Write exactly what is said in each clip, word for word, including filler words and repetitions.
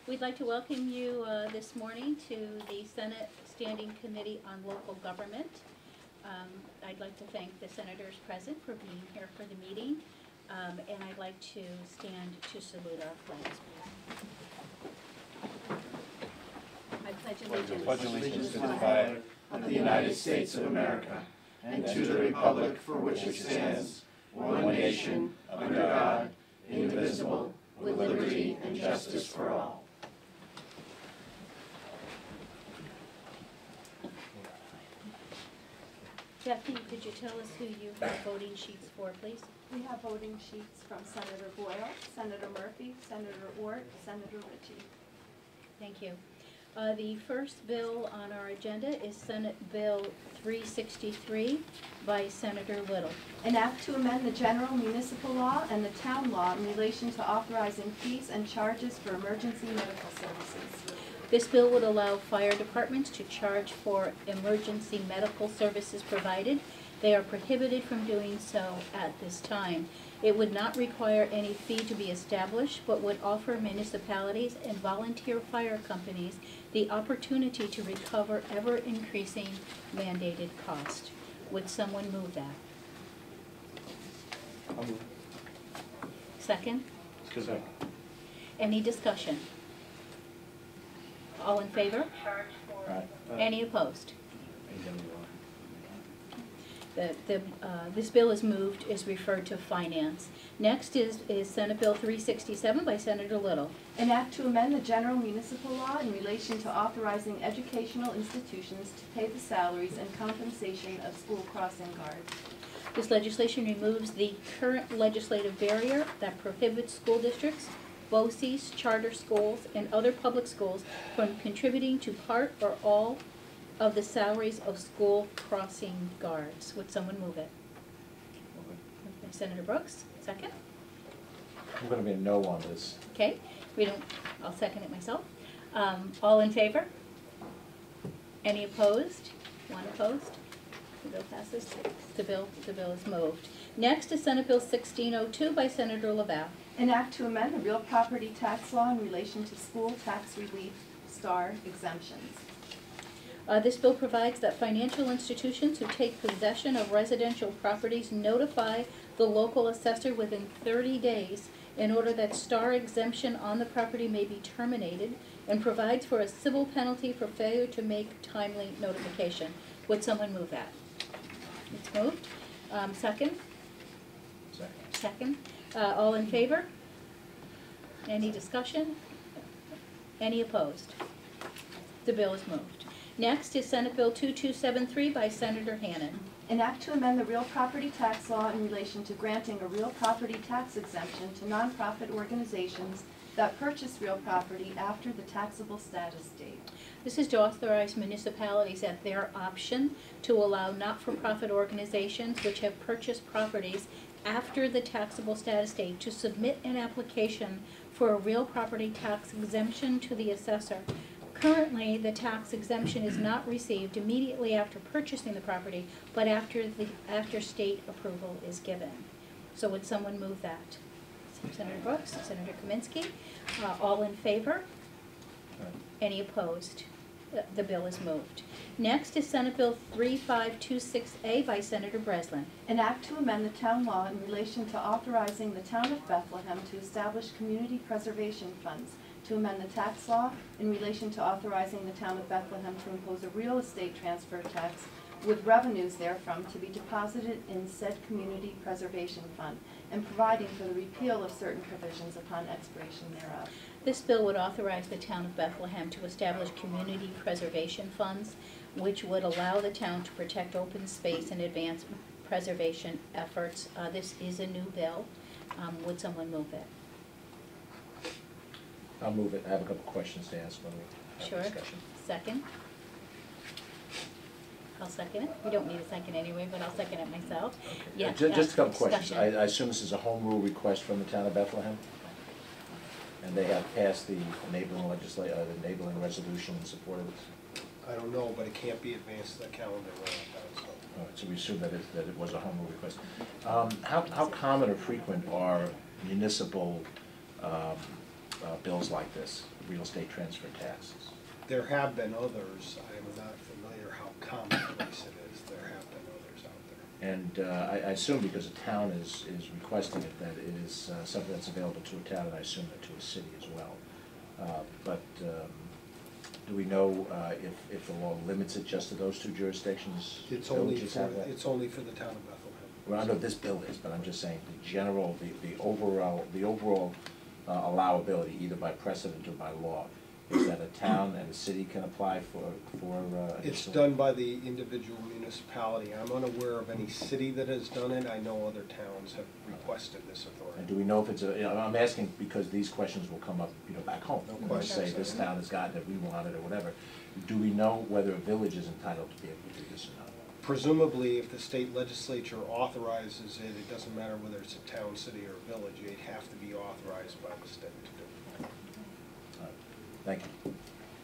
We'd like to welcome you uh, this morning to the Senate Standing Committee on Local Government. Um, I'd like to thank the senators present for being here for the meeting, um, and I'd like to stand to salute our flags. I pledge allegiance. Pledge allegiance to the flag of the United States of America and to the republic for which it stands, one nation, under God, indivisible, with liberty and justice for all. Jackie, could you tell us who you have voting sheets for, please? We have voting sheets from Senator Boyle, Senator Murphy, Senator Ort, Senator Ritchie. Thank you. Uh, the first bill on our agenda is Senate Bill three sixty-three by Senator Little. An act to amend the general municipal law and the town law in relation to authorizing fees and charges for emergency medical services. This bill would allow fire departments to charge for emergency medical services provided. They are prohibited from doing so at this time. It would not require any fee to be established, but would offer municipalities and volunteer fire companies the opportunity to recover ever-increasing mandated cost. Would someone move that? I'll move. Second? Second. Any discussion? All in favor? Aye. Any opposed? The, the, uh, this bill is moved, is referred to finance. Next is, is Senate Bill three sixty-seven by Senator Little. An act to amend the general municipal law in relation to authorizing educational institutions to pay the salaries and compensation of school crossing guards. This legislation removes the current legislative barrier that prohibits school districts, B O C Es, charter schools, and other public schools from contributing to part or all of the salaries of school crossing guards. Would someone move it? Move it. Okay, Senator Brooks, second. I'm going to be a no on this. Okay, we don't, I'll second it myself. Um, all in favor? Any opposed? One opposed? The bill passes. The bill, the bill is moved. Next is Senate Bill sixteen oh two by Senator Laval. An act to amend the real property tax law in relation to school tax relief star exemptions. Uh, this bill provides that financial institutions who take possession of residential properties notify the local assessor within thirty days in order that star exemption on the property may be terminated, and provides for a civil penalty for failure to make timely notification. Would someone move that? It's moved. Um, second? Second. Second. Uh, all in favor? Any discussion? Any opposed? The bill is moved. Next is Senate Bill two two seven three by Senator Hannan. An act to amend the real property tax law in relation to granting a real property tax exemption to nonprofit organizations that purchase real property after the taxable status date. This is to authorize municipalities at their option to allow not-for-profit organizations which have purchased properties after the taxable status date to submit an application for a real property tax exemption to the assessor. Currently, the tax exemption is not received immediately after purchasing the property, but after the after state approval is given. So would someone move that? Senator Brooks, Senator Kaminsky, uh, all in favor? Aye. Any opposed? The, the bill is moved. Next is Senate Bill three five two six A by Senator Breslin. An act to amend the town law in relation to authorizing the town of Bethlehem to establish community preservation funds, to amend the tax law in relation to authorizing the town of Bethlehem to impose a real estate transfer tax with revenues therefrom to be deposited in said community preservation fund, and providing for the repeal of certain provisions upon expiration thereof. This bill would authorize the town of Bethlehem to establish community preservation funds, which would allow the town to protect open space and advance preservation efforts. Uh, this is a new bill. Um, would someone move it? I'll move it. I have a couple questions to ask when we have Sure. discussion. Second? I'll second it. You don't need a second anyway, but I'll second it myself. Okay. Yeah, Uh, ju- yeah, Just a couple questions. I, discussion. I assume this is a home rule request from the town of Bethlehem? And they have passed the enabling legisla, uh, the enabling resolution in support of this? I don't know, but it can't be advanced to the calendar right now, so. All right, so we assume that it, that it was a home rule request. Um, how, how common or frequent are municipal, um, uh, bills like this, real estate transfer taxes? There have been others. I am not familiar how commonplace it is. There have been others out there. And uh, I I assume because the town is, is requesting it, that it is uh, something that's available to a town, and I assume that to a city as well. Uh, But um, do we know uh, if, if the law limits it just to those two jurisdictions? It's only Villages for, have that? it's only for the town of Bethlehem. Well, I know this bill is, but I'm just saying the general, the, the overall, the overall uh, allowability, either by precedent or by law, is that a town and a city can apply for, for uh, It's additional- done by the individual municipality. I'm unaware of any city that has done it. I know other towns have requested this And authority. do we know if it's a, you know, I'm asking because these questions will come up, you know, back home. No You know, question. Say this town has gotten it, we want it, or whatever. Do we know whether a village is entitled to be able to do this or not? Presumably, if the state legislature authorizes it, it doesn't matter whether it's a town, city, or village, they have to be authorized by the state to do it. All right. Thank you.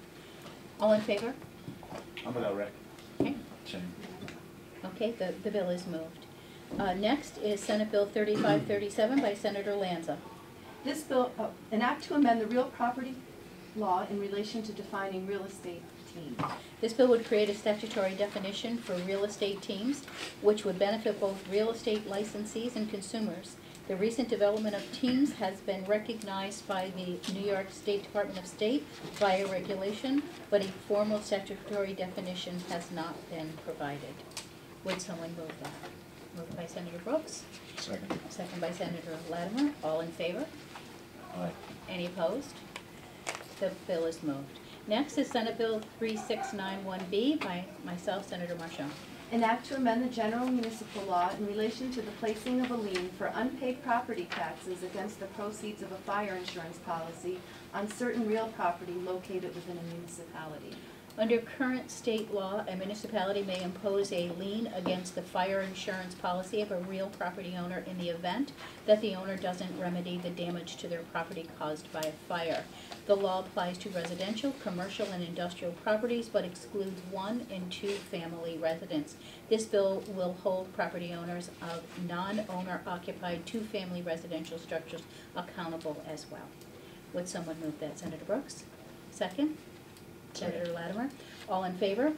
All in favor? I'm without rec. Okay, Same. okay, the, the bill is moved. Uh, next is Senate Bill thirty-five thirty-seven by Senator Lanza. This bill, uh, an act to amend the real property law in relation to defining real estate teams. This bill would create a statutory definition for real estate teams, which would benefit both real estate licensees and consumers. The recent development of teams has been recognized by the New York State Department of State via regulation, but a formal statutory definition has not been provided. Would someone move that? Moved by Senator Brooks, Second. second by Senator Latimer. All in favor? Aye. Any opposed? The bill is moved. Next is Senate Bill three six nine one B by myself, Senator Marchand. An act to amend the general municipal law in relation to the placing of a lien for unpaid property taxes against the proceeds of a fire insurance policy on certain real property located within a municipality. Under current state law, a municipality may impose a lien against the fire insurance policy of a real property owner in the event that the owner doesn't remedy the damage to their property caused by a fire. The law applies to residential, commercial, and industrial properties, but excludes one and two-family residents. This bill will hold property owners of non-owner occupied two-family residential structures accountable as well. Would someone move that? Senator Brooks? Second? Senator Latimer. All in favor?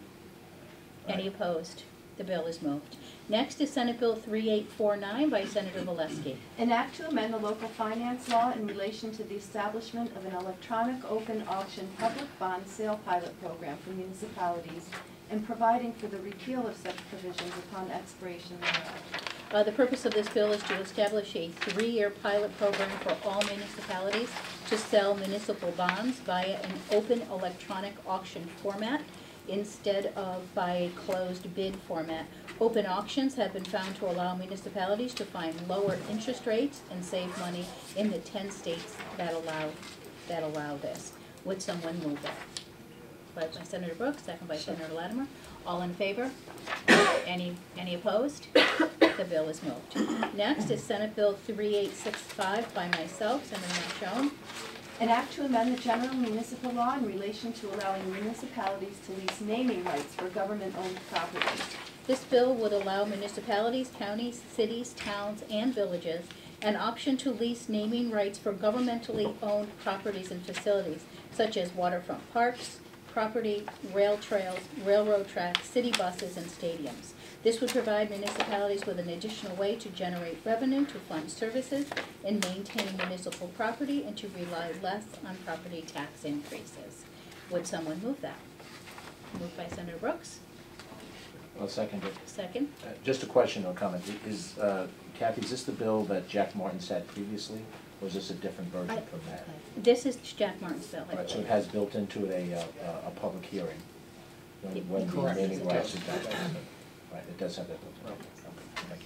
Any Aye. opposed? The bill is moved. Next is Senate Bill three eight four nine by Senator Valesky. An act to amend the local finance law in relation to the establishment of an electronic open auction public bond sale pilot program for municipalities and providing for the repeal of such provisions upon expiration thereof. Uh, the purpose of this bill is to establish a three-year pilot program for all municipalities to sell municipal bonds via an open electronic auction format instead of by a closed bid format. Open auctions have been found to allow municipalities to find lower interest rates and save money in the ten states that allow, that allow this. Would someone move that? By by Senator Brooks, second by Senator Latimer. All in favor? Any, any opposed? The bill is moved. Next is Senate Bill three eight six five by myself, Senator Marchand. An act to amend the general municipal law in relation to allowing municipalities to lease naming rights for government-owned properties. This bill would allow municipalities, counties, cities, towns, and villages an option to lease naming rights for governmentally owned properties and facilities, such as waterfront parks, property, rail trails, railroad tracks, city buses, and stadiums. This would provide municipalities with an additional way to generate revenue to fund services and maintain municipal property and to rely less on property tax increases. Would someone move that? Moved by Senator Brooks. I'll second it. Second. Uh, Just a question or comment. Is, uh, Kathy, is this the bill that Jack Martin's had previously, or is this a different version I- from that? This is Jack Martin's bill. I Right, so it believe. has built into it a, uh, a a public hearing when, It- when the Correct. naming It rights does. are done. Right, it does have that built in. Okay, thank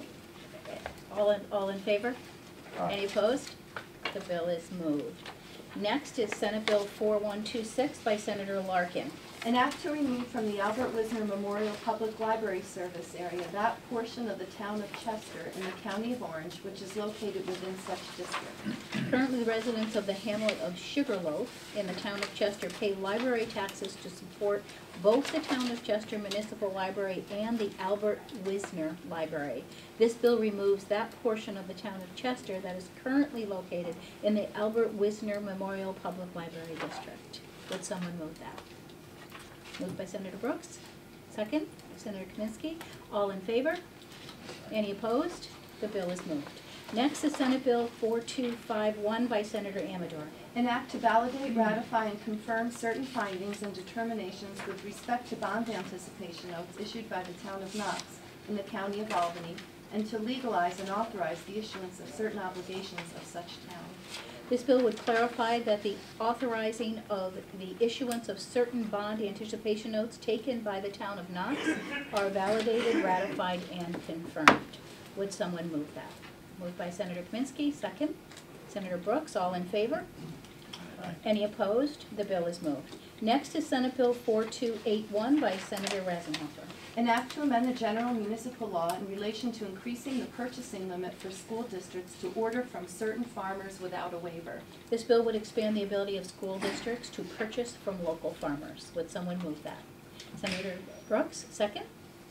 you. All in, all in favor? Aye. Any opposed? The bill is moved. Next is Senate Bill four one two six by Senator Larkin. An act to remove from the Albert Wisner Memorial Public Library Service area that portion of the town of Chester in the county of Orange which is located within such district. Currently, the residents of the hamlet of Sugarloaf in the town of Chester pay library taxes to support both the town of Chester Municipal Library and the Albert Wisner Library. This bill removes that portion of the town of Chester that is currently located in the Albert Wisner Memorial Public Library District. Would someone move that? Moved by Senator Brooks. Second, Senator Kaminsky. All in favor? Any opposed? The bill is moved. Next is Senate Bill four two five one by Senator Amador. An act to validate, ratify, and confirm certain findings and determinations with respect to bond anticipation notes issued by the town of Knox in the county of Albany, and to legalize and authorize the issuance of certain obligations of such town. This bill would clarify that the authorizing of the issuance of certain bond anticipation notes taken by the town of Knox are validated, ratified, and confirmed. Would someone move that? Moved by Senator Kaminsky, second. Senator Brooks, all in favor? Aye. Any opposed? The bill is moved. Next is Senate Bill four two eight one by Senator Rasenhofer. An act to amend the general municipal law in relation to increasing the purchasing limit for school districts to order from certain farmers without a waiver. This bill would expand the ability of school districts to purchase from local farmers. Would someone move that? Senator Brooks, second.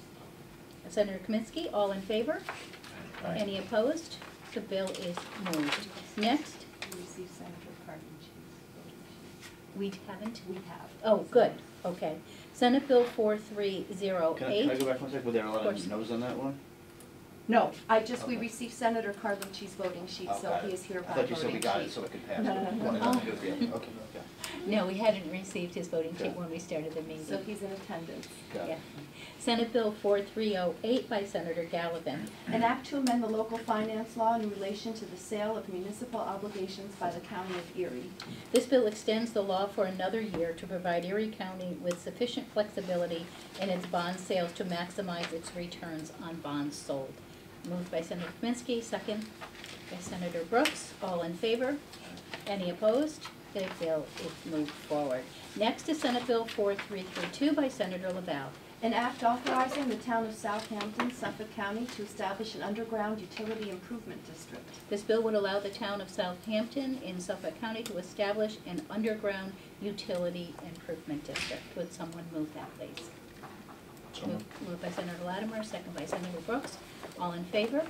Senator Kaminsky, all in favor? Aye. Any opposed? The bill is moved. Next, We received Senator Cardin-Chee's. we haven't? We have. Oh, good, okay. Senate Bill four three zero Can I, can I eight. go back one second? Were there a lot course. of no's on that one? No, I just, we Okay. received Senator Cardin-Chee's voting sheet, Oh, so got he it. is here I by thought you said voting we got it sheet. so it could pass. No, no, no, no. One and Oh. nothing, good, yeah. Okay, okay. No, we hadn't received his voting sheet Okay. when we started the meeting. So he's in attendance. Got Yeah. it. Senate Bill four three oh eight by Senator Gallivan. An act to amend the local finance law in relation to the sale of municipal obligations by the county of Erie. This bill extends the law for another year to provide Erie County with sufficient flexibility in its bond sales to maximize its returns on bonds sold. Moved by Senator Kaminsky, second by Senator Brooks. All in favor? Any opposed? The bill is moved forward. Next is Senate Bill four three three two by Senator Laval. An act authorizing the town of Southampton, Suffolk County to establish an underground utility improvement district. This bill would allow the town of Southampton in Suffolk County to establish an underground utility improvement district. Would someone move that, please? So Moved moved by Senator Latimer, second by Senator Brooks. All in favor?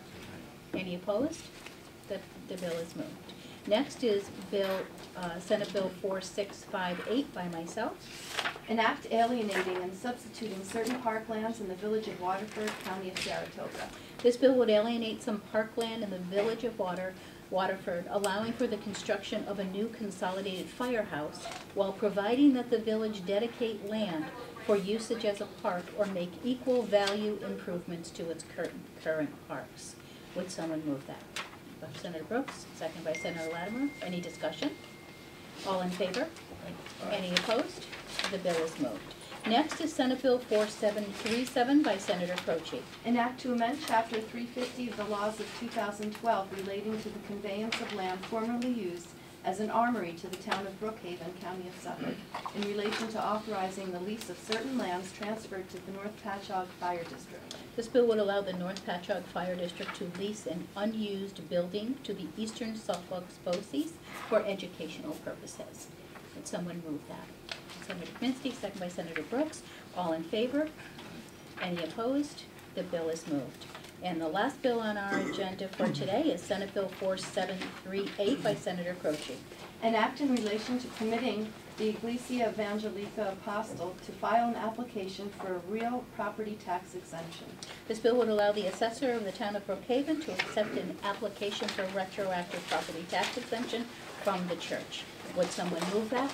Any opposed? The, the bill is moved. Next is Bill, uh, Senate Bill four six five eight by myself. An act alienating and substituting certain parklands in the village of Waterford, county of Saratoga. This bill would alienate some parkland in the village of Water, Waterford, allowing for the construction of a new consolidated firehouse while providing that the village dedicate land for usage as a park or make equal value improvements to its current, current parks. Would someone move that? By Senator Brooks, second by Senator Latimer. Any discussion? All in favor? Aye. Any opposed? The bill is moved. Next is Senate Bill four seven three seven by Senator Croce. An act to amend Chapter three fifty of the laws of two thousand twelve relating to the conveyance of land formerly used as an armory to the town of Brookhaven, county of Suffolk, in relation to authorizing the lease of certain lands transferred to the North Patchogue Fire District. This bill would allow the North Patchogue Fire District to lease an unused building to the Eastern Suffolk BOCES for educational purposes. Would someone move that? Senator Kaminsky, second by Senator Brooks. All in favor? Any opposed? The bill is moved. And the last bill on our agenda for today is Senate Bill four seven three eight by Senator Croce. An act in relation to permitting the Iglesia Evangelica Apostle to file an application for a real property tax exemption. This bill would allow the assessor of the town of Brookhaven to accept an application for retroactive property tax exemption from the church. Would someone move that?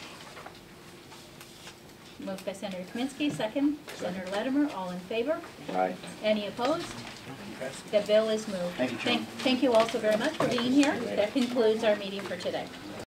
Moved by Senator Kaminsky, second. Senator Latimer, all in favor? Aye. Any opposed? The bill is moved. Thank you, Chairman. Thank you also very much for being here. That concludes our meeting for today.